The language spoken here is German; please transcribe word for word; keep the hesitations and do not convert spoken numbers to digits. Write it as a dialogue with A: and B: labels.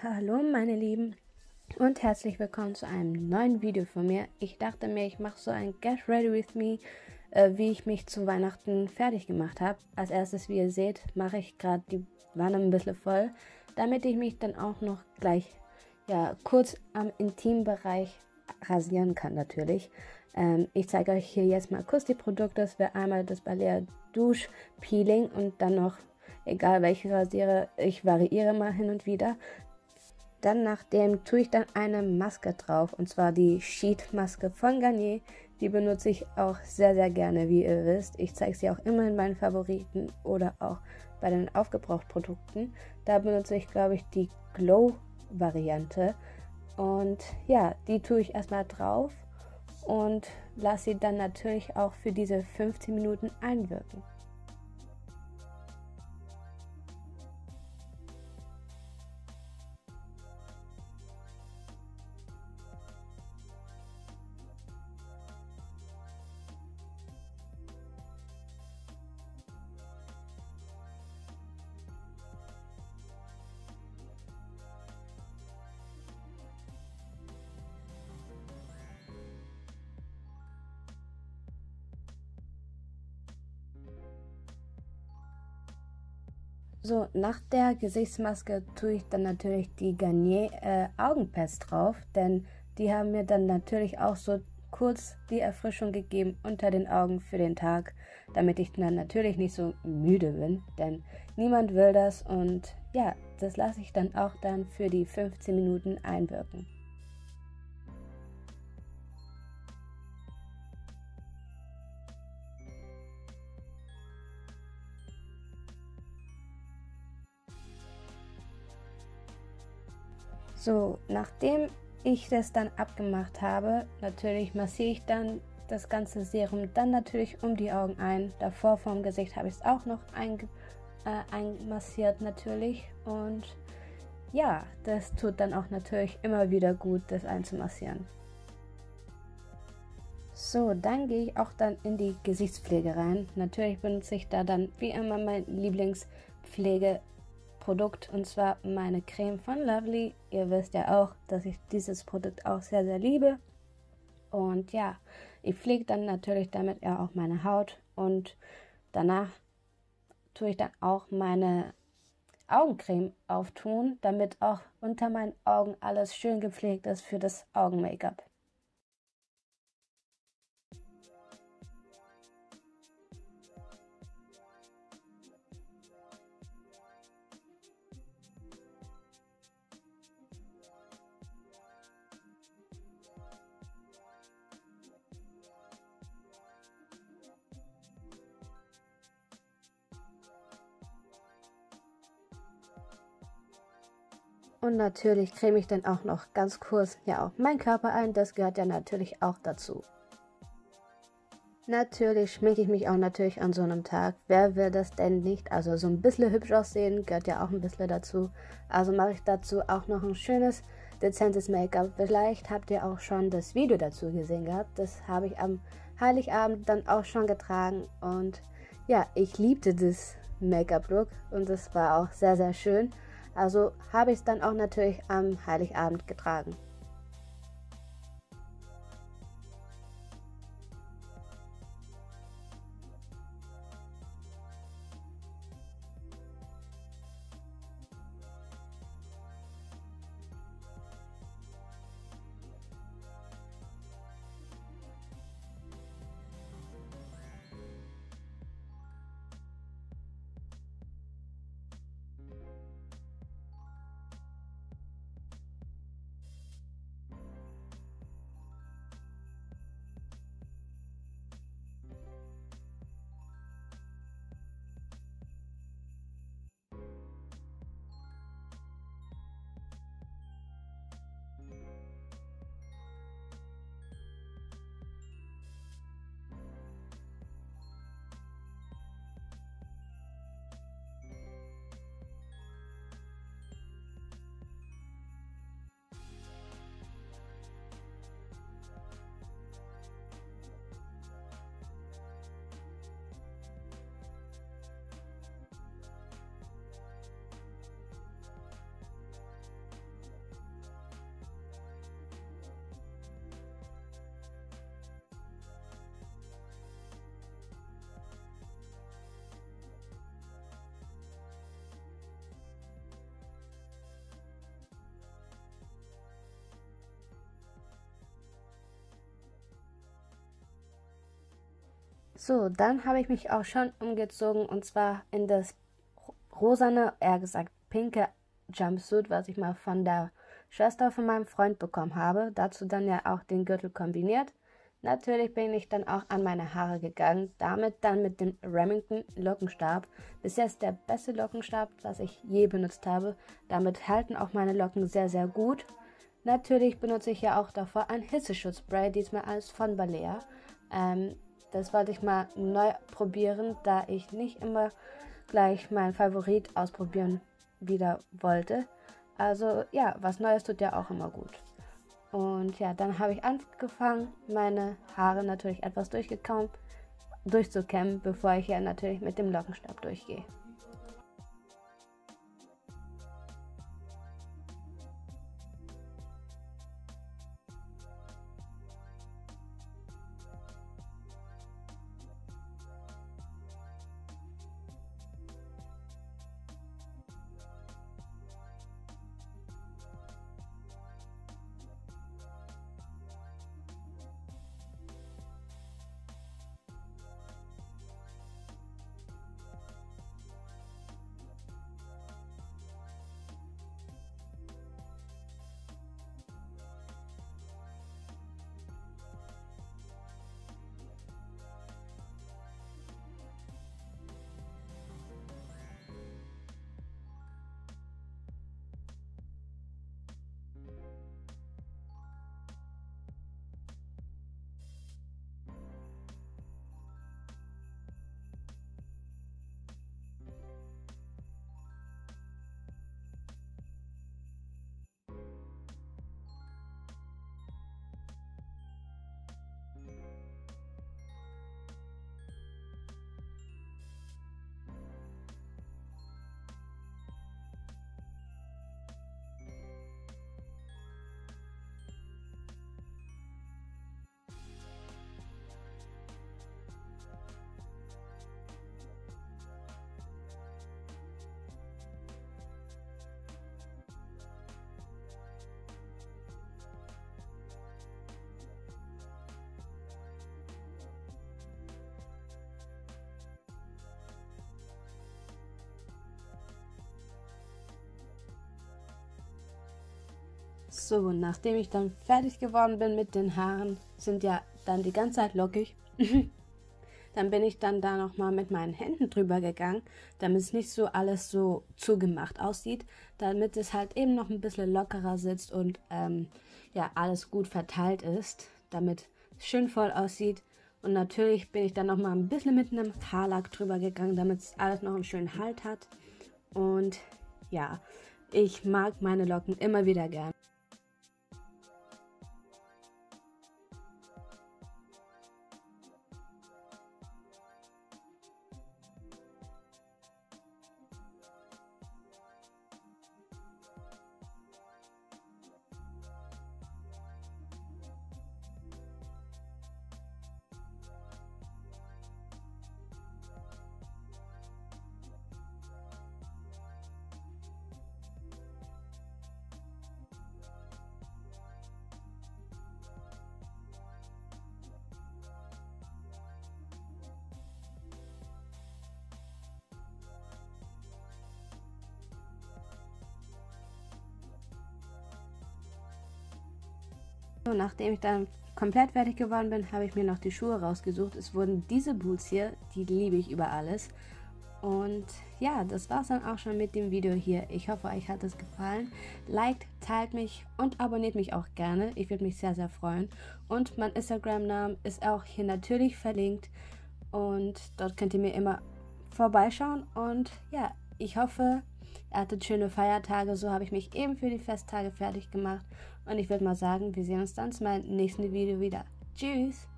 A: Hallo meine Lieben und herzlich willkommen zu einem neuen Video von mir. Ich dachte mir, ich mache so ein Get Ready With Me, äh, wie ich mich zu Weihnachten fertig gemacht habe. Als erstes, wie ihr seht, mache ich gerade die Wanne ein bisschen voll, damit ich mich dann auch noch gleich ja, kurz am Intimbereich rasieren kann natürlich. Ähm, ich zeige euch hier jetzt mal kurz die Produkte. Das wäre einmal das Balea Dusch Peeling und dann noch, egal welche rasiere, ich variiere mal hin und wieder. Dann nachdem tue ich dann eine Maske drauf, und zwar die Sheet Maske von Garnier. Die benutze ich auch sehr, sehr gerne, wie ihr wisst. Ich zeige sie auch immer in meinen Favoriten oder auch bei den Aufgebrauchtprodukten. Da benutze ich, glaube ich, die Glow-Variante. Und ja, die tue ich erstmal drauf und lasse sie dann natürlich auch für diese fünfzehn Minuten einwirken. So, nach der Gesichtsmaske tue ich dann natürlich die Garnier äh, Augenpads drauf, denn die haben mir dann natürlich auch so kurz die Erfrischung gegeben unter den Augen für den Tag, damit ich dann natürlich nicht so müde bin, denn niemand will das. Und ja, das lasse ich dann auch dann für die fünfzehn Minuten einwirken. So, nachdem ich das dann abgemacht habe, natürlich massiere ich dann das ganze Serum dann natürlich um die Augen ein. Davor vom Gesicht habe ich es auch noch einge äh, einmassiert natürlich. Und ja, das tut dann auch natürlich immer wieder gut, das einzumassieren. So, dann gehe ich auch dann in die Gesichtspflege rein. Natürlich benutze ich da dann wie immer mein Lieblingspflege Produkt, und zwar meine Creme von Lovely. Ihr wisst ja auch, dass ich dieses Produkt auch sehr, sehr liebe. Und ja, ich pflege dann natürlich damit ja auch meine Haut, und danach tue ich dann auch meine Augencreme auftun, damit auch unter meinen Augen alles schön gepflegt ist für das Augen-Make-up. Und natürlich creme ich dann auch noch ganz kurz ja auch meinen Körper ein, das gehört ja natürlich auch dazu. Natürlich schminke ich mich auch natürlich an so einem Tag. Wer will das denn nicht? Also so ein bisschen hübsch aussehen gehört ja auch ein bisschen dazu. Also mache ich dazu auch noch ein schönes, dezentes Make-up. Vielleicht habt ihr auch schon das Video dazu gesehen gehabt. Das habe ich am Heiligabend dann auch schon getragen. Und ja, ich liebte das Make-up-Look und das war auch sehr, sehr schön. Also habe ich es dann auch natürlich am Heiligabend getragen. So, dann habe ich mich auch schon umgezogen und zwar in das rosane, eher gesagt pinke Jumpsuit, was ich mal von der Schwester von meinem Freund bekommen habe. Dazu dann ja auch den Gürtel kombiniert. Natürlich bin ich dann auch an meine Haare gegangen, damit dann mit dem Remington Lockenstab. Bis jetzt der beste Lockenstab, was ich je benutzt habe. Damit halten auch meine Locken sehr, sehr gut. Natürlich benutze ich ja auch davor ein Hitzeschutzspray, diesmal als von Balea. Ähm, das wollte ich mal neu probieren, da ich nicht immer gleich meinen Favorit ausprobieren wieder wollte. Also ja, was Neues tut ja auch immer gut. Und ja, dann habe ich angefangen, meine Haare natürlich etwas durchgekämmt, durchzukämmen, bevor ich ja natürlich mit dem Lockenstab durchgehe. So, nachdem ich dann fertig geworden bin mit den Haaren, sind ja dann die ganze Zeit lockig. Dann bin ich dann da nochmal mit meinen Händen drüber gegangen, damit es nicht so alles so zugemacht aussieht, damit es halt eben noch ein bisschen lockerer sitzt und ähm, ja, alles gut verteilt ist, damit es schön voll aussieht. Und natürlich bin ich dann nochmal ein bisschen mit einem Haarlack drüber gegangen, damit es alles noch einen schönen Halt hat. Und ja, ich mag meine Locken immer wieder gern. So, nachdem ich dann komplett fertig geworden bin, habe ich mir noch die Schuhe rausgesucht. Es wurden diese Boots hier, die liebe ich über alles. Und ja, das war's dann auch schon mit dem Video hier. Ich hoffe, euch hat es gefallen. Liked, teilt mich und abonniert mich auch gerne. Ich würde mich sehr, sehr freuen. Und mein Instagram-Name ist auch hier natürlich verlinkt. Und dort könnt ihr mir immer vorbeischauen. Und ja, ich hoffe, ihr hattet schöne Feiertage. So habe ich mich eben für die Festtage fertig gemacht. Und ich würde mal sagen, wir sehen uns dann zu meinem nächsten Video wieder. Tschüss!